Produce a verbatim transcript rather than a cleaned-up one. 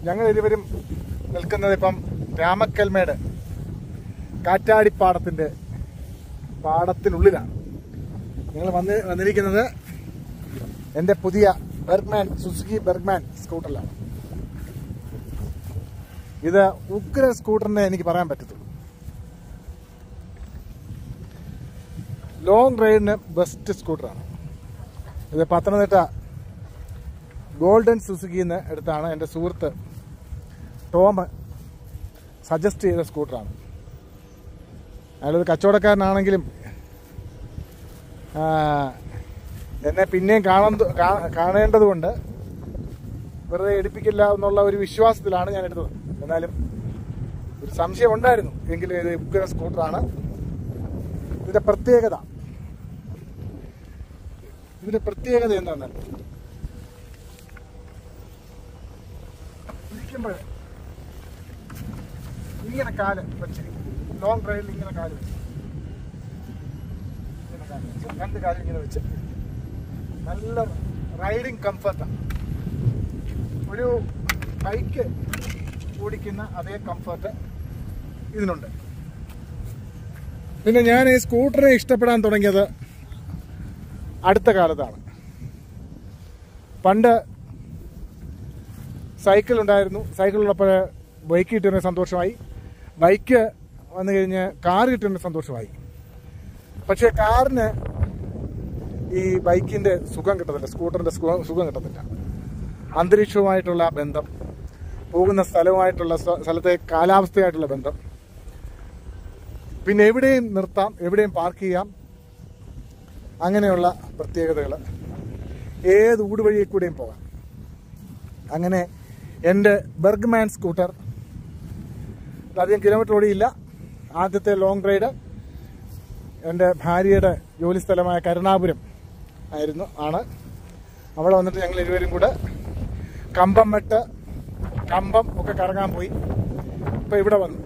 ഞങ്ങൾ ഇരുവരും നിൽക്കുന്നത് ഇപ്പം രാമക്കൽമേട് കാറ്റാടിപ്പാടത്തിൻ്റെ പാടത്തിനുള്ളിലാണ്. ഞങ്ങൾ വന്ന് വന്നിരിക്കുന്നത് എൻ്റെ പുതിയ ബെർഗ്മാൻ സുസുക്കി ബെർഗ്മാൻ സ്കൂട്ടറിലാണ്. ഇത് ഉഗ്ര സ്കൂട്ടറിനെ എനിക്ക് പറയാൻ പറ്റത്തുള്ളൂ. ലോങ് റൈഡിന് ബെസ്റ്റ് സ്കൂട്ടറാണ് ഇത്. പത്തനംതിട്ട ഗോൾഡൻ സുസുക്കിന്ന് എടുത്താണ് എൻ്റെ സുഹൃത്ത് ടോം സജസ്റ്റ് ചെയ്ത സ്കൂട്ടറാണ്. അയാളൊരു കച്ചവടക്കാരനാണെങ്കിലും എന്നെ പിന്നെയും കാണുന്ന കാണേണ്ടതുകൊണ്ട് വെറുതെ എടുപ്പിക്കില്ല എന്നുള്ള ഒരു വിശ്വാസത്തിലാണ് ഞാൻ എടുത്തത്. എന്നാലും ഒരു സംശയം ഉണ്ടായിരുന്നു, എങ്കിലും ഇത് ഉഗ്ര സ്കൂട്ടറാണ്. ഇതിന്റെ പ്രത്യേകത ഇതിന്റെ പ്രത്യേകത എന്താണ്? ഇരിക്കുമ്പോൾ ഇങ്ങനെ കാല് വെച്ചിരിക്കും. ലോങ് ഡ്രൈവിൽ ഇങ്ങനെ കാല് വെച്ച് രണ്ട് കാലം ഇങ്ങനെ വെച്ച് നല്ല റൈഡിങ് കംഫർട്ടാണ്. ഒരു ബൈക്ക് ഓടിക്കുന്ന അതേ കംഫർട്ട് ഇതിനുണ്ട്. പിന്നെ ഞാൻ ഈ സ്കൂട്ടറെ ഇഷ്ടപ്പെടാൻ തുടങ്ങിയത് അടുത്ത കാലത്താണ്. പണ്ട് സൈക്കിൾ ഉണ്ടായിരുന്നു. സൈക്കിൾ ഉള്ളപ്പോൾ ബൈക്ക് കിട്ടുന്ന സന്തോഷമായി. ബൈക്ക് വന്നു കഴിഞ്ഞ് കാർ കിട്ടുന്ന സന്തോഷമായി. പക്ഷെ കാറിന് ഈ ബൈക്കിന്റെ സുഖം കിട്ടത്തില്ല, സ്കൂട്ടറിന്റെ സുഖം കിട്ടത്തില്ല. അന്തരീക്ഷവുമായിട്ടുള്ള ബന്ധം, പോകുന്ന സ്ഥലവുമായിട്ടുള്ള സ്ഥലത്തെ കാലാവസ്ഥയായിട്ടുള്ള ബന്ധം, പിന്നെ എവിടെയും നിർത്താം, എവിടെയും പാർക്ക് ചെയ്യാം, അങ്ങനെയുള്ള പ്രത്യേകതകൾ. ഏത് ഊടുവഴിയിൽ കൂടെയും പോകാം. അങ്ങനെ എൻ്റെ ബെർഗ്മാൻ സ്കൂട്ടർ അധികം കിലോമീറ്റർ ഓടിയില്ല. ആദ്യത്തെ ലോങ് റൈഡ് എൻ്റെ ഭാര്യയുടെ ജോലി സ്ഥലമായ കരുണാപുരം ആയിരുന്നു ആണ്. അവിടെ വന്നിട്ട് ഞങ്ങൾ ഇരുവരും കൂടെ കമ്പം മെട്ട് കമ്പം ഒക്കെ കറങ്ങാൻ പോയി. ഇപ്പം ഇവിടെ വന്നു.